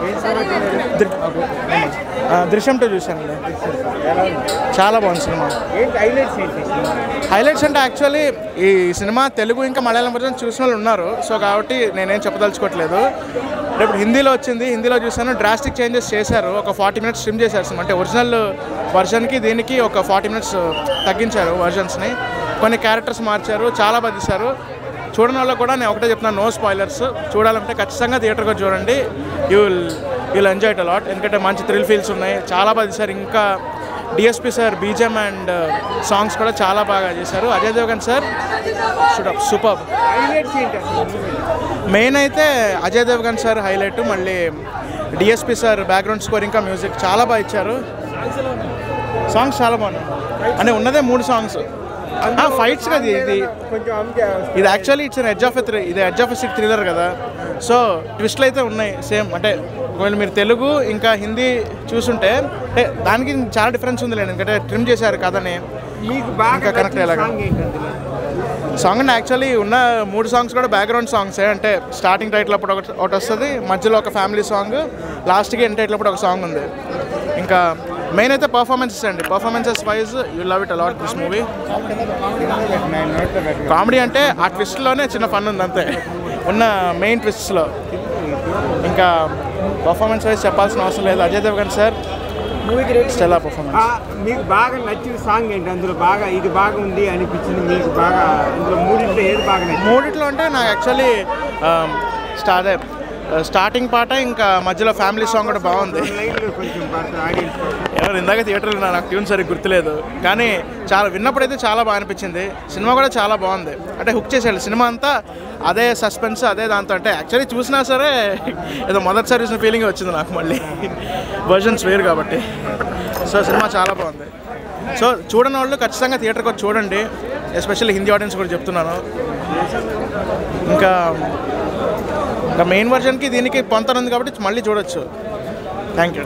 దృశ్యం 2 చూశానండి, చాలా బాగుంది సినిమా. హైలైట్స్ అంటే యాక్చువల్లీ ఈ సినిమా తెలుగు ఇంకా మలయాళం వర్జన్ చూసిన వాళ్ళు ఉన్నారు, సో కాబట్టి నేనేం చెప్పదలుచుకోవట్లేదు. రేపు హిందీలో వచ్చింది, హిందీలో చూసాను. డ్రాస్టిక్ చేంజెస్ చేశారు, ఒక 40 minutes స్ట్రిమ్ చేశారు సినిమా. అంటే ఒరిజినల్ వర్షన్కి దీనికి ఒక 40 minutes తగ్గించారు వర్జన్స్ని. కొన్ని క్యారెక్టర్స్ మార్చారు, చాలా బాగా తీశారు. చూడని వాళ్ళకి కూడా నేను ఒకటే చెప్తున్నాను, నో స్పాయిలర్స్. చూడాలంటే ఖచ్చితంగా థియేటర్కి వచ్చి చూడండి, you will enjoy it a lot. ఎందుకంటే మంచి థ్రిల్ ఫీల్స్ ఉన్నాయి, చాలా బాగా తీశారు. ఇంకా DSP sir BGM and songs కూడా చాలా బాగా చేశారు. Ajay Devgan sir super. Main అయితే అజయ్ దేవగన్ సార్ హైలైట్, మళ్ళీ డిఎస్పి సార్ బ్యాక్గ్రౌండ్ స్కోర్ ఇంకా మ్యూజిక్ చాలా బాగా ఇచ్చారు. సాంగ్స్ చాలా బాగున్నాయి. అంటే ఉన్నదే 3 సాంగ్స్. ఫైట్స్ కదా ఇది actually it's edge of a thriller కదా, సో ట్విస్ట్లు అయితే ఉన్నాయి సేమ్. అంటే ఒకవేళ మీరు తెలుగు ఇంకా హిందీ చూసుంటే అంటే దానికి చాలా డిఫరెన్స్ ఉంది లేదు, ఎందుకంటే ట్రిమ్ చేశారు కథని ఇంకా కనెక్ట్ అయ్యేలాగా. సాంగ్ అంటే యాక్చువల్లీ ఉన్న 3 సాంగ్స్ కూడా బ్యాక్గ్రౌండ్ సాంగ్సే. అంటే స్టార్టింగ్ టైటిల్ అప్పుడు ఒకటి వస్తుంది, మధ్యలో ఒక ఫ్యామిలీ సాంగ్, లాస్ట్కి ఎండ్ టైటిల్ అప్పుడు ఒక సాంగ్ ఉంది. ఇంకా మెయిన్ అయితే పర్ఫార్మెన్సెస్ అండి, performances wise you love it a lot this movie. Comedy అంటే ఆ ట్విస్ట్లోనే చిన్న ఫన్ ఉంది అంతే, ఉన్న మెయిన్ ట్విస్ట్స్లో. ఇంకా పర్ఫార్మెన్స్ వైజ్ చెప్పాల్సిన అవసరం లేదు. Ajay Devgan sir stellar performance. మీకు బాగా నచ్చిన సాంగ్ ఏంటి అందులో? బాగా ఇది బాగా ఉంది అనిపించింది మీకు? బాగా అందులో మూడింట్లో ఏది బాగా నచ్చింది? మూడిట్లో అంటే నాకు యాక్చువల్లీ స్టార్టింగ్ పాట ఇంకా మధ్యలో ఫ్యామిలీ సాంగ్ కూడా బాగుంది. ఎవరు ఇందాక థియేటర్లో నాకు ట్యూన్ సరిగ్గా గుర్తులేదు, కానీ చాలా విన్నప్పుడైతే చాలా బాగా అనిపించింది. సినిమా కూడా చాలా బాగుంది, అంటే హుక్ చేసేయాలి. సినిమా అంతా అదే సస్పెన్స్, అదే దాంతో. అంటే యాక్చువల్లీ చూసినా సరే ఏదో మొదటిసారి చూసిన ఫీలింగ్ వచ్చింది నాకు, మళ్ళీ వర్షన్స్ వేరు కాబట్టి. సో సినిమా చాలా బాగుంది. సో చూడని వాళ్ళు ఖచ్చితంగా థియేటర్కి వచ్చి చూడండి, ఎస్పెషల్లీ హిందీ ఆడియన్స్ కూడా చెప్తున్నాను. ఇంకా మెయిన్ వర్షన్కి దీనికి పొంతన ఉంది కాబట్టి మళ్ళీ చూడొచ్చు. Thank you.